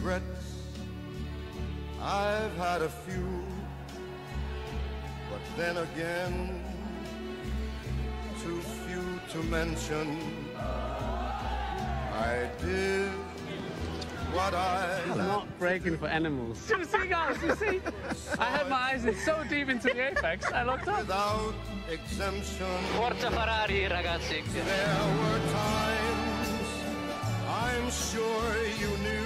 regrets, I've had a few, but then again, too few to mention. I did what I'm not breaking for animals. Two seagulls, you see? I had my eyes in so deep into the apex, I looked up. Without exemption, Forza Ferrari, ragazzi. there were times I'm sure you knew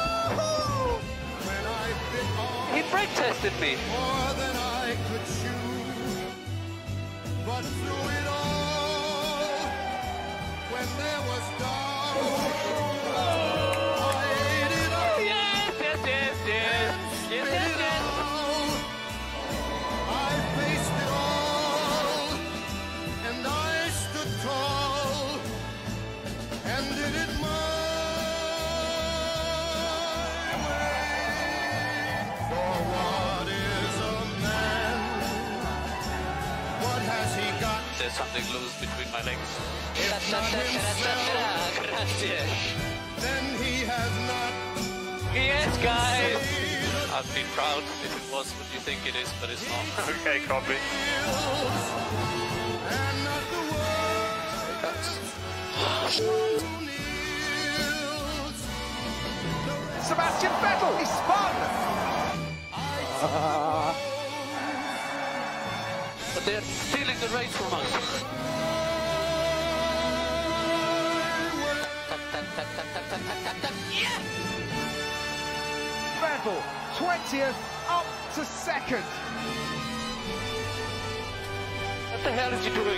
when I bit off He brake tested me. more than I could chew. But through it all, when there was doubt, I ate it up. Yes, yes, yes, yes. Yes, yes, yes. I faced it all, and I stood tall, and did it my way. For what is a man? What has he got? There's something loose between my legs. If not himself, Grazie. then he has not. Yes, guys. I'd be proud if it was what you think it is, but it's not. Okay, copy. And not the world who kneels. Sebastian Vettel, he spun! But they're stealing the race from us. Yeah! Vettel, 20th, up to second. What the hell is he doing?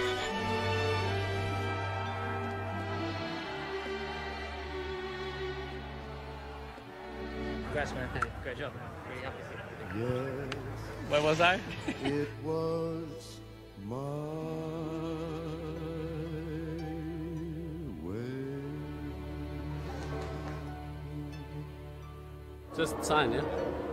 Congrats, man. Great job, man. Really happy. Yes, Where was I? it was my way. Just sign, yeah?